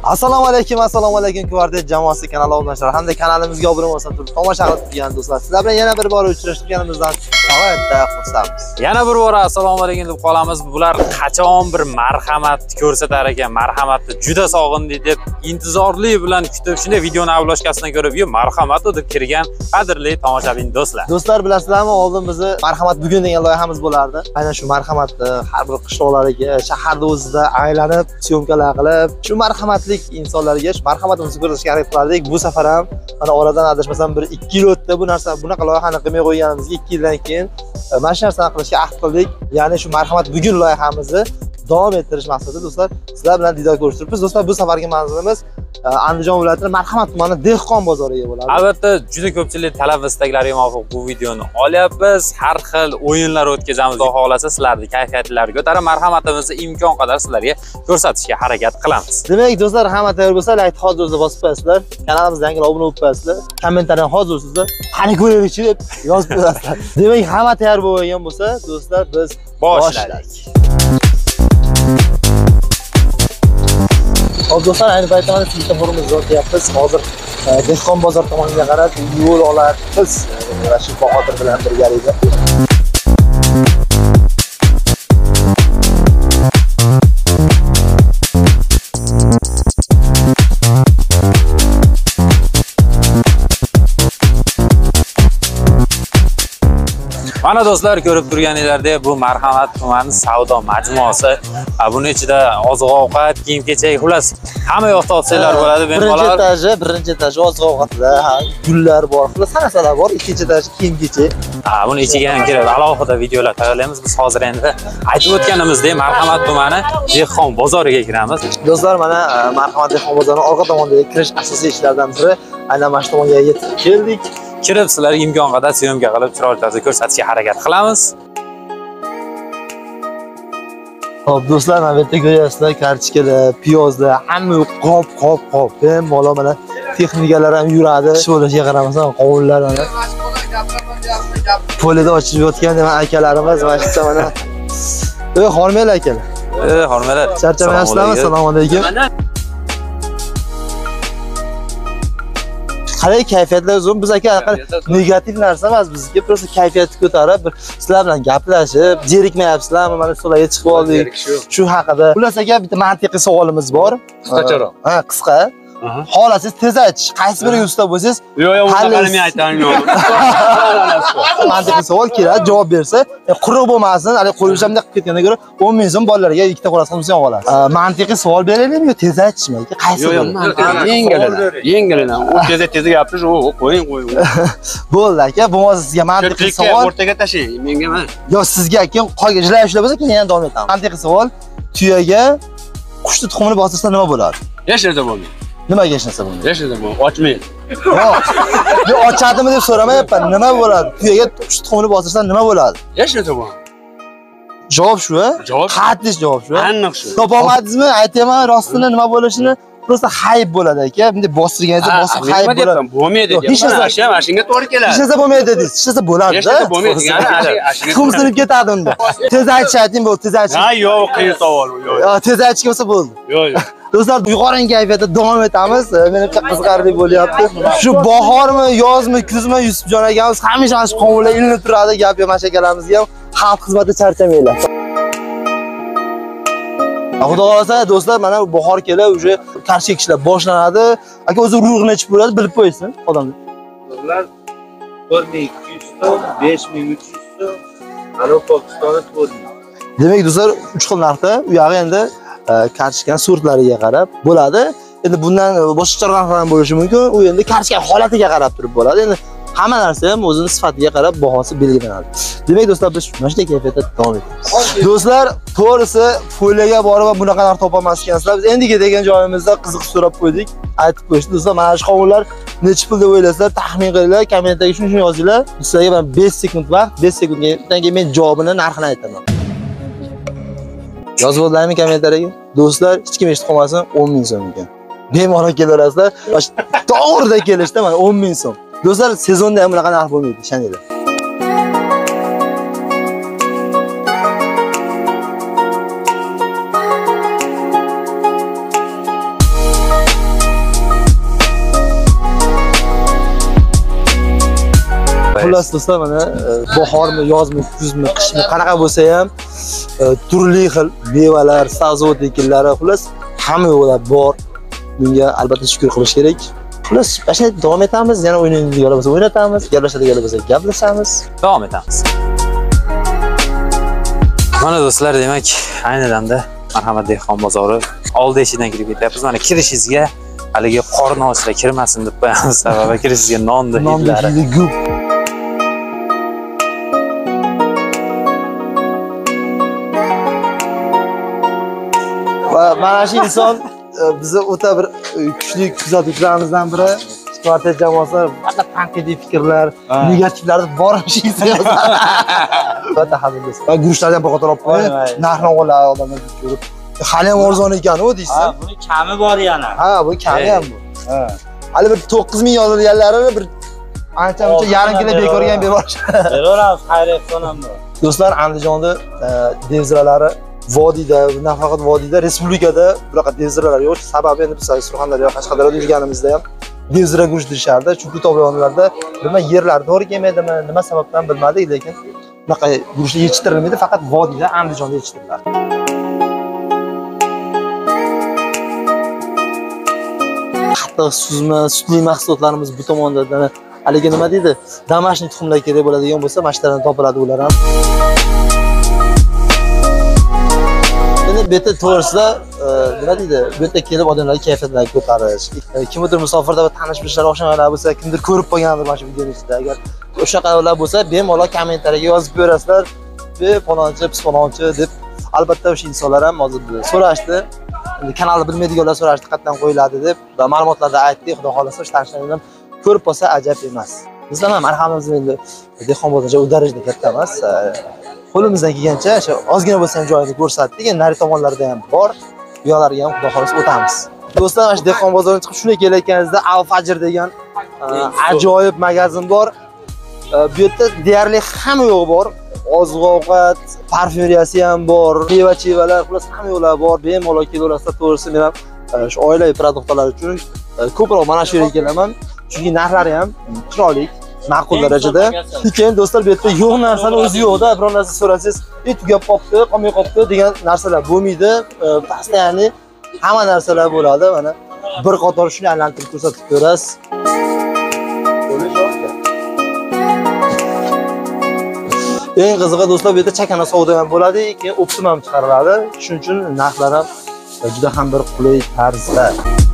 Assalomu alaykum Kvartet jamoasi kanali obunachilari hamda kanalimizga obuna bo'lib turib tomosha qilib turgan do'stlar. Sizlar bilan yana bir bor uchrashganimizdan nihoyatda xursandmiz. Yana bir bor assalomu alaykum deb qolamiz. Bular qachon bir marhamat ko'rsatar ekan, marhamatni juda sog'indik deb intizorlik bilan kutib, shunday videoni avlashkasidan ko'rib, marhamat deb kirgan qadrli tomoshabin do'stlar. Do'stlar bilasizlarmi, oldin bizni marhamat bugun degan loyihamiz bo'lardi. Aynan shu marhamatni har bir qishloqlarga, shaharda o'zida aylanib, syomkalar qilib, shu marhamatlik insonlarga shu marhamatimizni ko'rsatishga harakat qilardik. Bu safar ham mana oradan adashmasam bir 2 yil o'tdi bu narsa, bunaqa loyihani qilmay qo'yganimizga 2 yildan keyin mana shu narsani qilishga ahd qildik. Ya'ni shu marhamat bugun loyihamizni davom ettirish maqsadida do'stlar sizlar bilan diydor ko'rishtiribmiz. Do'stlar, bu safargi manzilimiz Andijon viloyatining Marhamat tumani Dehqon bozoriga bo'ladi. Albatta, juda ko'pchilik talab va istaklariga muvofiq bu videoni olyapmiz. Har xil o'yinlar o'tkazamiz. Xudo xolasa sizlarning kayfiyatlaringizni ko'tarib, marhamatimizni imkon qadar sizlarga ko'rsatishga harakat qilamiz. Demak, do'stlar, hamma tayyor bo'lsa, like hozir o'zida bosib qo'yasizlar. Kanalimizga yangi obuna bo'lib qo'yasizlar. Kommentariyani hozir o'zingizda qani ko'raylikchi deb yozib qo'yasizlar. Demak, hamma tayyor bo'lgan bo'lsa, do'stlar, biz boshladik. Hozir do'stlar, ayni paytda mana svetoforimizni o'tyapmiz. Hozir Dehqon bozor tomoniga qarab yo'l olamiz. Rashid Bahodir bilan birgalikda. Mana do'stlar, ko'rib turganinglardek bu Marhamat tumani savdo majmuasi. Buning ichida oziq-ovqat, kiyim-kechak, xullas hamma yoqda olsanglar bo'ladi. Birinchi etaji oziq-ovqatlar, gullar bor, xullas narsalar bor. Ikkinchi etaji kiyim-kechak. Buni ichiga ham kirib alohida videolar tayyorlaymiz. Biz hozir endi aytib o'tganimizdek Marhamat tumani Dehqon bozoriga kiramiz. Do'stlar, mana Marhamat Dehqon bozorining orqa tomonidagi kirish asosiy ishlardan biri. Aynan mana shu tomonga yetib keldik. Kirib sizlarga imkon qadar syomka qilib chiroyli tarzda ko'rsatishga harakat qilamiz. Xo'p, do'stlar, mana bu yerda ko'ryapsizlar, kartochkalar, piyozlar, hamma qop. Bemalol mana texnikalar ham yuradi. Ish bo'lishiga qaramasdan qovunlar mana. Polida ochib yotgan mana akalarimiz mana shu mana. Xormaylar akalar. Xormaylar. Charchamayapsizlarmi? Assalomu alaykum. Qalay kayfiyatlar zo'r? Biz aka negativ narsa emas, bizga просто kayfiyatni ko'tarib, bir sizlar bilan gaplashib, zerikmayapsizlarmi? Mana shularga chiqib oldik. Shu haqida. Xullas aka, bitta mantiqiy savolimiz bor. Qisqacharoq. Qisqa. Xohlasangiz tez aytish, qaysi biriga usta bo'lsangiz, yo'q, uni men aytaman yo'q. Mantiqiy savol keladi, javob bersa, quruq bo'lmasin, hali qo'yishimda qilib ketgandan ko'ra 10 ming so'm bolalarga ikkita qo'rasi qilib olasiz. Mantiqiy savol beraylikmi yo tez aytishmi? Qaysi? Yengilina. U tez gapirish, qo'ying. Bo'ldi aka, bo'lmasa sizga mantiqiy savol. O'rtaga tashlang, menga emas. Yo, sizga keyin qolgan jilay ushlab bo'lsa, keyin yana davom etamiz. Mantiqiy savol: tuyaga qushni tuxumini bostirsa nima bo'ladi? Hech narsa bo'lmaydi. Nimaga hech narsa bo'lmaydi? Hech narsa bo'lmaydi. Ochmaydi. Yo'q. Men ochadimi deb so'ramayapman. Nima bo'ladi? Tuyaga qush tuxumini bostirsa nima bo'ladi? Hech narsa bo'lmaydi. Javob shu, a? Qat'iy javob shu. Aniq shu. Topolmadingizmi? Aytaman, rostini nima bo'lishini. Prosta hayb bo'ladi aka. Bunday bostirganingizda bosib hayb bo'ladi. Bo'lmaydi. Hech narsa mashinaga to'g'ri keladi. Hech narsa bo'lmaydi dedingiz. Hech narsa bo'ladi-da. Hech narsa bo'lmaydi. Tuxum sinib ketadi unda. Tez ayting bo'ldi, tez ayting. Ha, yo'q, qiyin savol bu. Yo'q, tez aytishga bo'lsa bo'ldi. Yo'q. Do'stlar, yuqori kayfiyatda davom etamiz. Menimcha qiziqarli bo'lyapti. Shu bahormi, yozmi, kuzmi Yusufjon akamiz hamisha mana shu qovunlar ilinib turadi. Gap yo'q, akalarimizga ham xalq xizmatida charchamanglar. Xudo xolasa do'stlar, mana bu bahor kelib, uje qarshi kishilar boshlanadi. Aka o'zi urug'i necha bo'ladi, bilib qo'ysin odamlar. Ular 1200 so'm, 5300 so'm, ana Pokistonda 4000. Demak, do'stlar, 3 xil narxda, u yog'i endi kartochka sortlariga qarab bo'ladi. Endi bundan boshqacharoq ham bo'lishi mumkin. U endi kartochka holatiga qarab turib bo'ladi. Endi hamma narsa ham o'zining sifatiga qarab bahosi belgilanadi. Demak, do'stlar, biz mana shunday kayfiyatda davom etamiz. Do'stlar, to'g'risi foylaga borib bunaqa narx topolmas ekansizlar. Biz endiga degan joyimizda qiziq so'rab qo'ydik. Aytib qo'yishdi. Do'stlar, mana shu qovunlar necha pul deb o'ylasizlar, taxmin qilinglar, kommentarga shuni yozinglar. Sizlarga men 5 sekund vaqt, 5 sekunddan keyin men javobini, narxini aytaman. Yozib o'tlaymi kommentariyaga? Do'stlar, hech kim eshitib qolmasin, 10 ming so'm ekan. Bemalol kelaverasizlar. To'g'rida kelishda mana 10 ming so'm. Do'stlar, sezonda ham bunaqa narx bo'lmaydi, ishoninglar. Xullas do'stlar, mana bahormi, yozmi, kuzmi, qishmi qanaqa bo'lsa ham turli xil mevalar, sabzavot ekinlari, xullas hamma yo'llar bor. Bunga albatta shukr qilish kerak. Xullas, mana davom etamiz. Yana o'ynaydigan bo'lsa o'ynatamiz, gaplashadigan bo'lsa gaplashamiz. Davom etamiz. Mana do'stlar, demak, ayni damda Marhamat dehqon bozori oldi eshigidan kirib ketyapmiz. Mana kirishingizga haligi qorni ochlar kirmasin deb qo'yamiz. Sababi kirishingizga nonni hidlari. Va mana shu inson bizni o'ta bir kuchli kuzatuvchilarimizdan biri. Kvartet jamoasi faqat tanqidiy fikrlar, negativlarni borish inson yozadi. Va hazilsiz. Va guruchlarni ham bir qator olib qo'yib, narxni oladi odamlar ko'rib. Hali ham arzon ekan-ku deysiz. Ha, buni kami bor yana. Ha, bu kami ham bu. Ha. Hali bir 9000 yozilganlarini bir ancha-muncha yarim kilo bekorga ham berib yuborishadi. Beraveramiz, xayriyatdan ham bor. Do'stlar, Andijonda devziralari vodiyda, nafaqat vodiyda, respublikada bunaqa devziralar yo'q. Sababi endi biz Surxondaryo, Qashqadaryoda yurganimizda ham devzira guruch derishardi. Chunki to'g'onlarda nima yerlar to'g'ri kelmaydimi, nima sababdan bilmadik, lekin bunaqa guruchlar yetishtirilmaydi, faqat vodiyda, Andijonda yetishtiriladi. Qattiq suzma, sutli mahsulotlarimiz bu tomonda haligi nima deydi? Damashniy tuxumlar kerak bo'ladigan bo'lsa, mashtadan topiladi ular ham. Endi bu yerda to'g'risida nima deydi? Bu yerda kelib odamlarga kayfiyatlarni ko'tarish, kimdir musofirda va tanish-bilishlar o'xshamalar bo'lsa, kimdir ko'rib qolgandir mana shu videoni ichida. Agar o'shaqalar bo'lsa, bemalol kommentariyaga yozib berasizlar. Falonchi, pismonchi deb. Albatta o'sha insonlar ham hozir so'rashdi. Kanalni bilmaydiganlar so'rashdi, qayerdan qo'yiladi deb va ma'lumotlarda aytdik. Xudo xolasa o'sha tanishlarni ham ko'rib qolsa ajab emas. Bizlar ham marhamatimiz endi dehqon bozorida u darajada katta emas. Qo'limizdan kelgancha o'sha ozgina bo'lsa ham joyini ko'rsatdik. Endi nari tomonlarda ham bor. Bu yoqlarga ham xudo xolasa o'tamiz. Do'stlar, mana shu dehqon bozoridan chiqib shunday kelayotganingizda Al-Fajr degan ajoyib magazin bor. Bu yerda deyarli hamma yo'q bor. Oziq-ovqat, parfyumriyasi ham bor, meva-chevalar, xullas hamma yo'qlar bor. Bemalol kelaverasizlar. To'g'risi men ham shu oilaviy produktlar uchun ko'proq mana shu yerga kelaman. Chunki narxlari ham chiroyli, ma'qul darajada. Lekin do'stlar, bu yerda yo'q narsani o'zi yo'qda. Biror narsa so'rasangiz, tugab qopti, qolmay qopti degan narsalar bo'lmaydi. Pastda ya'ni hamma narsalar bo'ladi. Mana bir qator shuni aylantirib ko'rsatib berasiz. Eng qizig'i do'stlar, bu yerda chakana savdo ham bo'ladi, keyin optim ham chiqariladi. Shuning uchun narxlar ham juda ham bir qulay tarzda.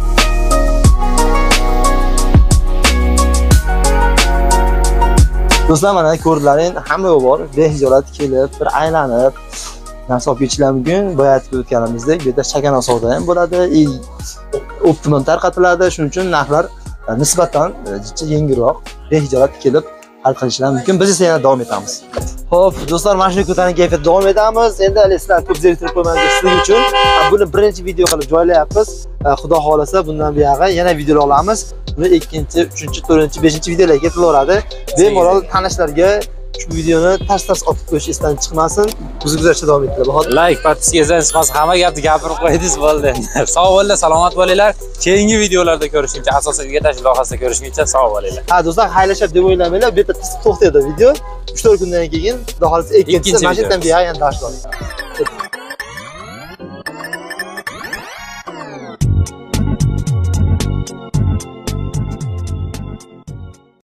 Do'stlar, mana ko'rdilaring, hamma yo'q bor. Behijolat kelib, bir aylanib narsa olib ketishingiz mumkin. Boya aytib o'tganimizdek, bu yerda chakana savdo ham bo'ladi, optim tarqatiladi. Shuning uchun narxlar nisbatan yengilroq, behijolat kelib hal qilishingiz mumkin. Biz esa yana davom etamiz. Xo'p, do'stlar, mana shu ko'tarinki kayfiyat davom etamiz. Endi sizlar ko'p zeriktirib qo'ymaymiz sizlar uchun. Buni birinchi video qilib joylayapmiz. Xudo xolasa bundan buyog'i yana video olamiz. Buni 2-chi, 3-chi, 4-chi, 5-chi videolarga ketilaveradi. Bemalol tanishlarga shu videoni tars-tars otib qo'yish esdan chiqmasin. O'zingizlarcha davom etinglar. Hozir Like, podpiskangizdan chiqmasa hamma gapni gapirib qo'ydingiz bo'ldi. Sog' bo'linglar, salomat bo'linglar. Keyingi videolarda ko'rishguncha, asosan uyga tashish loyihasida ko'rishguncha sog' bo'linglar. Ha, do'stlar, xayrlashib deb o'ylamanglar. Bu yerda to'xtaydi video. 3-4 kundan keyin xudo xolasa 2-chi, mana shu yerdan buyog'i yana darslar.